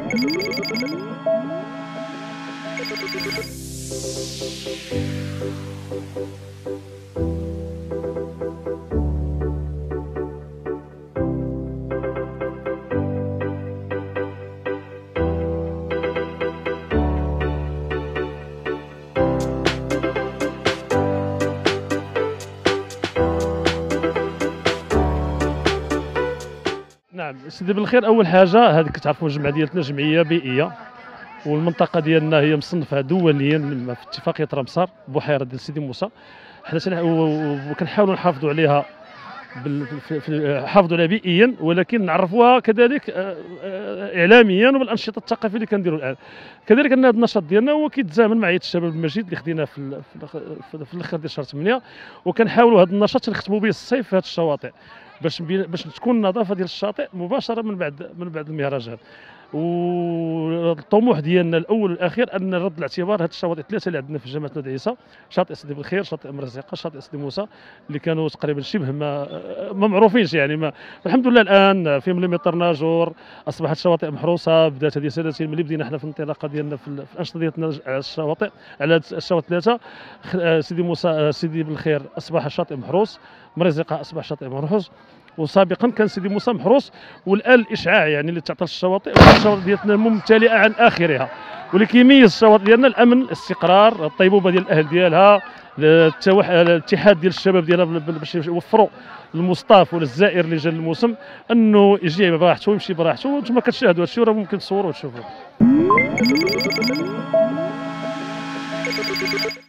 نعم سيدي بالخير، اول حاجه هذيك كتعرفوا الجمعيه ديالتنا جمعيه بيئيه، والمنطقه ديالنا هي مصنفه دوليا في اتفاقيه رامسار بحيره ديال سيدي موسى. حنا وكنحاولوا نحافظوا عليها نحافظوا عليها بيئيا، ولكن نعرفوها كذلك اعلاميا وبالانشطه الثقافيه اللي كنديروا الان. كذلك ان هذا النشاط ديالنا هو كيتزامن مع عيد الشباب المجيد اللي خدينا في الاخر ديال شهر 8، وكنحاولوا هذا النشاط نختموا به الصيف في هذه الشواطئ باش تكون النظافه ديال الشاطئ مباشره من بعد المهرجان. والطموح ديالنا الاول والاخير ان نرد الاعتبار هذه الشواطئ ثلاثه اللي عندنا في جامعه ولد عيسى، شاطئ سيدي بالخير، شاطئ مرزقه، شاطئ سيدي موسى، اللي كانوا تقريبا شبه ما معروفينش يعني ما. الحمد لله الان في مليمتر ناجور اصبحت شواطئ محروسه، بدات هذه سنتين ملي بدينا حنا في الانطلاقه ديالنا في الانشطه ديالنا على الشواطئ، على الشواطئ ثلاثه. سيدي موسى سيدي بالخير اصبح شاطئ محروس، مرزقه اصبح شاطئ محروس، وسابقا كان سيدي موسى محروس. والان الاشعاع يعني اللي تعطى الشواطئ ديالتنا ممتلئه عن اخرها. واللي كيميز الشواطئ ديالنا الامن، الاستقرار، الطيبوبه ديال الاهل ديالها، الاتحاد ديال الشباب ديالها باش يوفروا للمصطاف وللزائر اللي جا الموسم انه يجي براحته ويمشي براحته. وانتم كتشاهدوا هذا الشيء، راه ممكن تصوروا وتشوفوا.